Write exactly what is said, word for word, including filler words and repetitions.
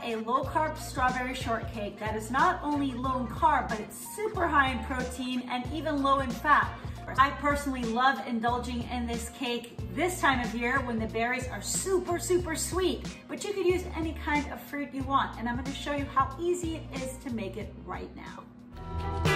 a low carb strawberry shortcake that is not only low in carb, but it's super high in protein and even low in fat. I personally love indulging in this cake this time of year when the berries are super, super sweet, but you could use any kind of fruit you want. And I'm gonna show you how easy it is to make it right now.